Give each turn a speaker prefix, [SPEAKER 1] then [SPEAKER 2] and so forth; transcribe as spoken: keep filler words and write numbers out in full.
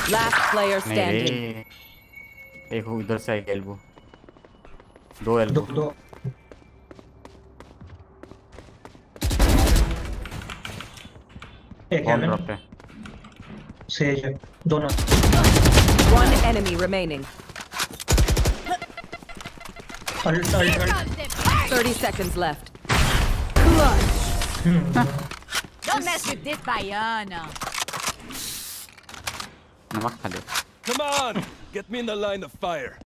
[SPEAKER 1] Last player
[SPEAKER 2] नहीं
[SPEAKER 1] standing.
[SPEAKER 2] रे, एक उधर से एल्बो, दो
[SPEAKER 3] दो
[SPEAKER 2] एल्बो।
[SPEAKER 3] दो एक
[SPEAKER 2] बॉम्ब
[SPEAKER 3] हेवन
[SPEAKER 2] ड्रॉप है।
[SPEAKER 3] सेज है दोनों।
[SPEAKER 1] One enemy remaining.
[SPEAKER 3] Ult ult ult
[SPEAKER 1] thirty seconds left.
[SPEAKER 4] Don't mess with this Bayana.
[SPEAKER 2] नमक खा ले।
[SPEAKER 5] Come on, get me in the line of fire.